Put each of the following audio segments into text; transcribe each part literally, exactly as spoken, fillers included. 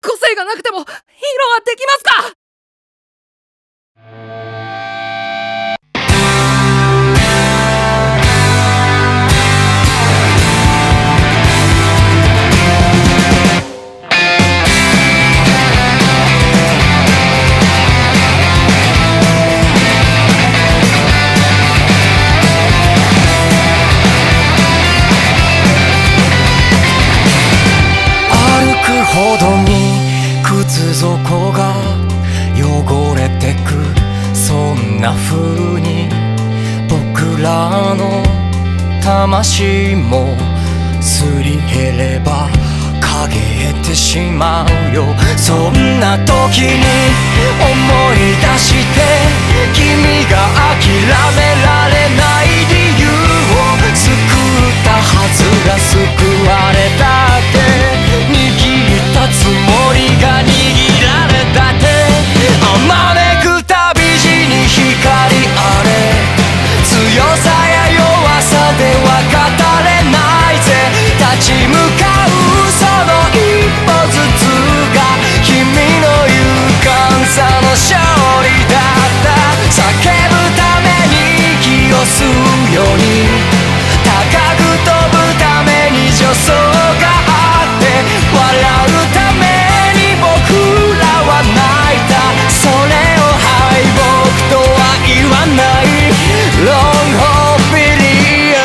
個性がなくてもヒーローはできますか？ ほどに靴底が汚れてく、そんな風に僕らの魂もすり減れば陰えてしまうよ。そんな時に思い出して君が諦められない理由を救ったはずが救われたってつもりが握られたってあまねくたび地に光あれ強さや弱さでは語れないぜ。立ち向かうその一歩ずつが君の勇敢さの勝利だった。叫ぶために息を吸うように高く飛ぶために助走があって笑うために僕らは泣いた。それを敗北とは言わない Long Haul Video。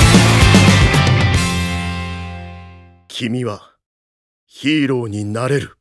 君はヒーローになれる。